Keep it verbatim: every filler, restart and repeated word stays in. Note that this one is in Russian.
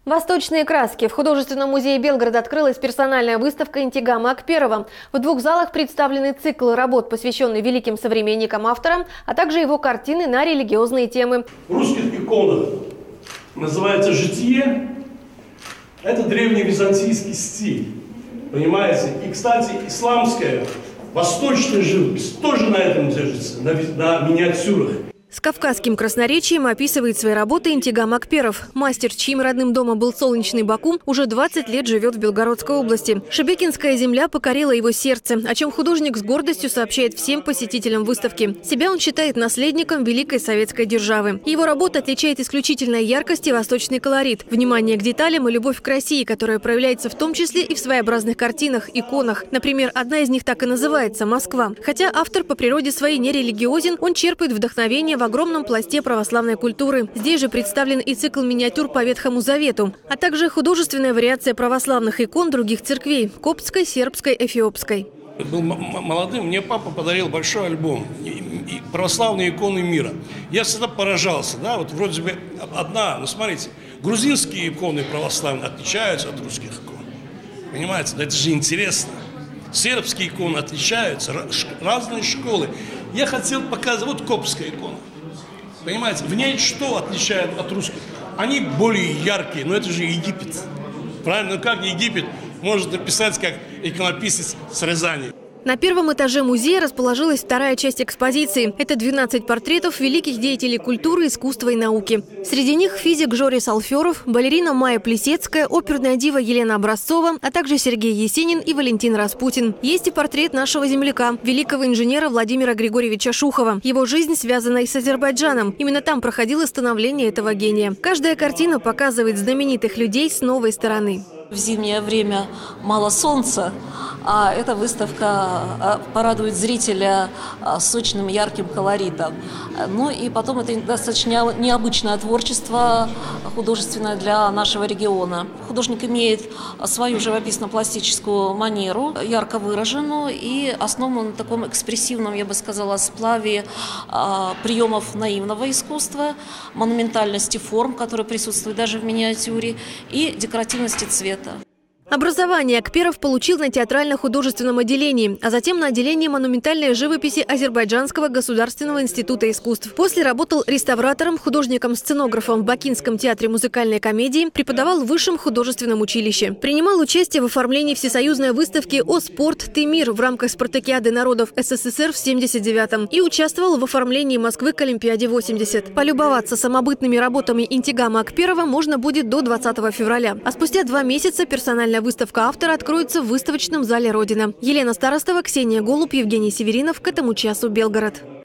Восточные краски. В художественном музее Белгорода открылась персональная выставка Интигама Акперова. В двух залах представлены циклы работ, посвященные великим современникам-авторам, а также его картины на религиозные темы. В русских иконах называется «Житие». Это древний византийский стиль. Понимаете? И, кстати, исламская, восточная живопись тоже на этом держится, на, на миниатюрах. С кавказским красноречием описывает свои работы Интигам Акперов. Мастер, чьим родным домом был солнечный Баку, уже двадцать лет живет в Белгородской области. Шебекинская земля покорила его сердце, о чем художник с гордостью сообщает всем посетителям выставки. Себя он считает наследником великой советской державы. Его работа отличает исключительная яркость и восточный колорит, внимание к деталям и любовь к России, которая проявляется в том числе и в своеобразных картинах, иконах. Например, одна из них так и называется «Москва». Хотя автор по природе своей не религиозен, он черпает вдохновение в в огромном пласте православной культуры. Здесь же представлен и цикл миниатюр по Ветхому Завету, а также художественная вариация православных икон других церквей – коптской, сербской, эфиопской. Был молодым, мне папа подарил большой альбом «Православные иконы мира». Я всегда поражался, да, вот вроде бы одна, ну смотрите, грузинские иконы православные отличаются от русских икон. Понимаете, да это же интересно. Сербские иконы отличаются, разные школы. Я хотел показать, вот коптская икона. Понимаете, в ней что отличает от русских? Они более яркие, но это же Египет. Правильно? Ну как Египет может написать как иконописец с Рязани? На первом этаже музея расположилась вторая часть экспозиции. Это двенадцать портретов великих деятелей культуры, искусства и науки. Среди них физик Жорис Алферов, балерина Майя Плисецкая, оперная дива Елена Образцова, а также Сергей Есенин и Валентин Распутин. Есть и портрет нашего земляка, великого инженера Владимира Григорьевича Шухова. Его жизнь связана и с Азербайджаном. Именно там проходило становление этого гения. Каждая картина показывает знаменитых людей с новой стороны. В зимнее время мало солнца, а эта выставка порадует зрителя сочным ярким колоритом. Ну и потом это достаточно необычное творчество художественное для нашего региона. Художник имеет свою живописно-пластическую манеру, ярко выраженную, и основан на таком экспрессивном, я бы сказала, сплаве приемов наивного искусства, монументальности форм, которые присутствуют даже в миниатюре, и декоративности цвета. Образование Акперов получил на театрально-художественном отделении, а затем на отделении монументальной живописи Азербайджанского государственного института искусств. После работал реставратором, художником-сценографом в Бакинском театре музыкальной комедии, преподавал в Высшем художественном училище. Принимал участие в оформлении всесоюзной выставки «О спорт, ты мир» в рамках спартакиады народов СССР в семьдесят девятом и участвовал в оформлении Москвы к Олимпиаде восемьдесят. Полюбоваться самобытными работами Интигама Акперова можно будет до двадцатого февраля. А спустя два месяца персональная выставка автора откроется в выставочном зале «Родина». Елена Старостова, Ксения Голуб, Евгений Северинов. К этому часу Белгород.